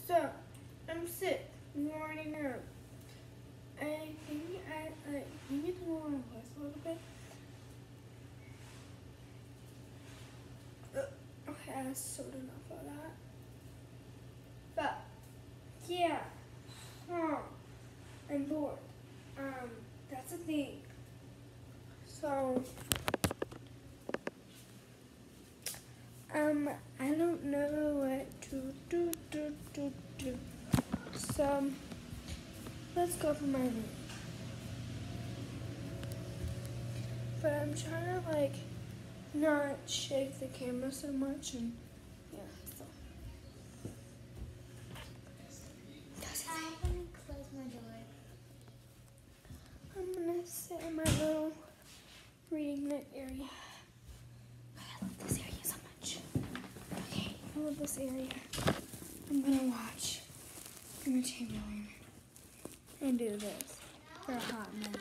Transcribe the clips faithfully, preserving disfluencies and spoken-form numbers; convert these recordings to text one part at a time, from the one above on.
So, I'm sick. You already know. I think I, I you need to lower my voice a little bit. Uh, okay, I sold enough of that. But, yeah. Huh. I'm bored. Um, that's the thing. So, um, I don't know what to do, do, do, do. So, let's go for my room. But I'm trying to, like, not shake the camera so much, and, yeah, so. I'm gonna close my door. I'm gonna sit in my little reading nook area. I love this area so much. Okay, I love this area. I'm gonna watch Green Chamberlain and do this for a hot minute.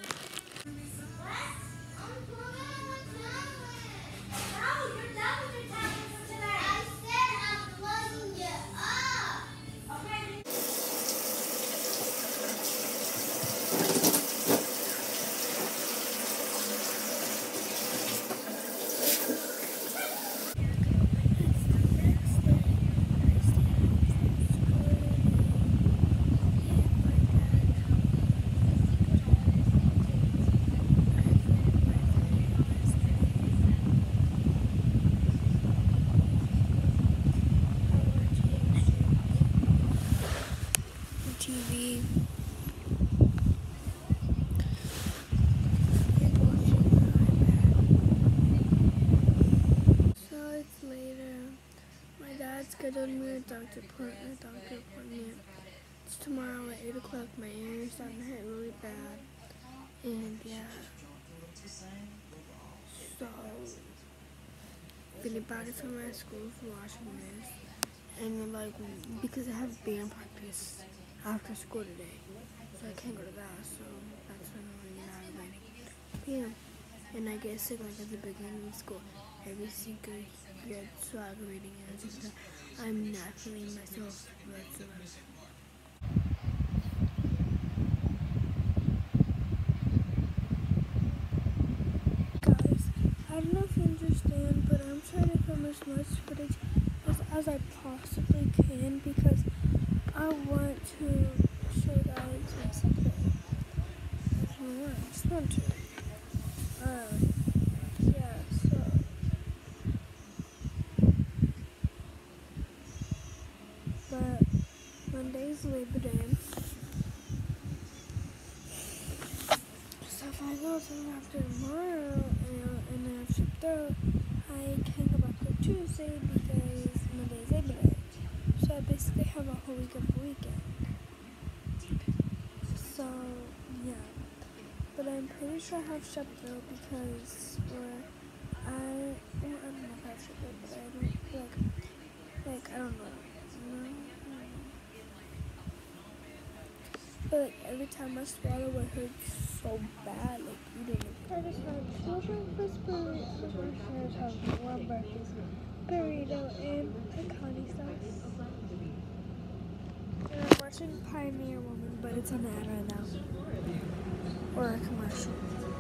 T V. So it's later. My dad scheduled me a doctor appointment. A doctor appointment. It's tomorrow at eight o'clock. My ear is starting to hurt really bad, and yeah. So anybody from my school is watching this, and like because I have band practice after school today, so I can't go to that, so that's why I'm not writing. Yeah, and I get sick like at the beginning of school, every single year, swag reading and things like that. I'm not feeling myself whatsoever. Guys, I don't know if you understand, but I'm trying to film as much footage as, as I possibly can because I want to show you guys what's up there. I don't know, I just want to. Um, yeah, so. But Monday's Labor Day. So if I go to after tomorrow and, and then I shipped out, I can't go back till Tuesday because Monday's Labor Day. So I basically have a whole week of the weekend. So, yeah. But I'm pretty sure I have Shepard because, or I, well, I don't know if I have Shepard, but I don't, like, like, I don't know. You know? I don't know. But, like, every time I swallow, it hurts so bad, like, eating it. I just had two breakfast burritos, I have one breakfast burrito, and pecani sauce. And I'm watching Pioneer Woman, but it's an ad right now. Or a commercial.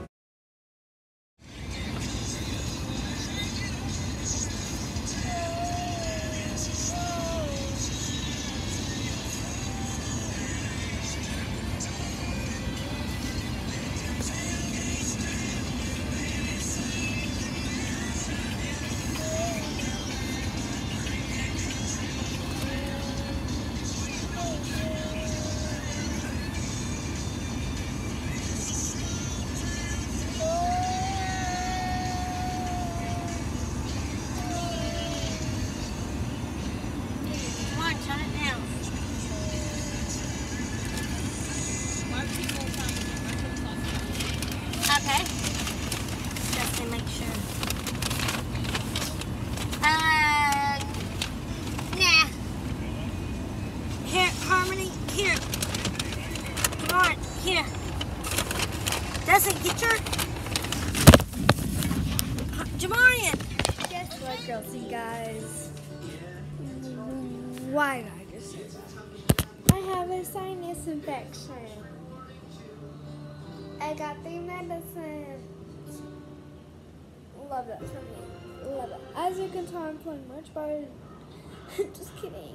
Okay. Just to make sure. Uh, nah. Here, Harmony, here. Come on, here. Doesn't get your... Jamarian! Guess what, girls, you guys? Why did I just say that? have a sinus infection. I got the medicine. Love that for me. Love it. As you can tell, I'm playing much better. Just kidding.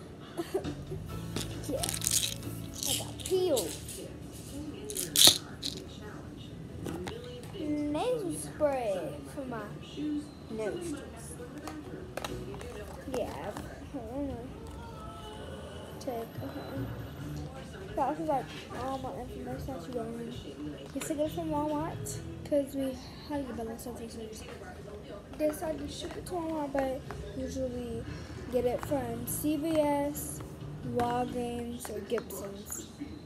Yeah. I got peeled. Nasal spray for my nose. Yeah. Hold on. Take. Okay. That was like all my information that you want. Yes, I get it from Walmart because we had to balance something. So they decided to ship it to Walmart, but usually get it from C V S, Walgreens, or Gibson's.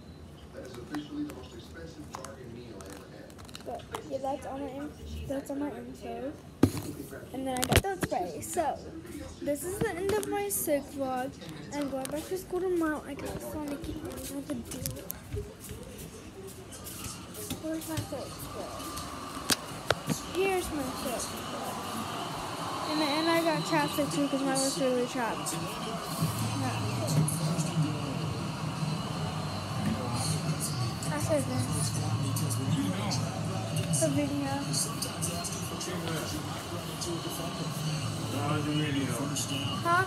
But yeah, that's on my in- that's on my info. And then I got that spray. So this is the end of my sick vlog. I'm going back to school tomorrow. I got Sonic and I have to do. Where's my sick spray? Here's my sick spray. And then and I got chapstick too because my lips are really chapped. I said this. The video. Huh?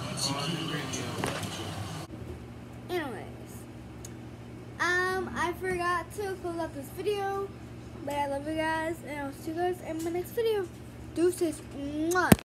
Anyways, um, I forgot to close out this video, but I love you guys, and I'll see you guys in my next video. Deuces. Mwah.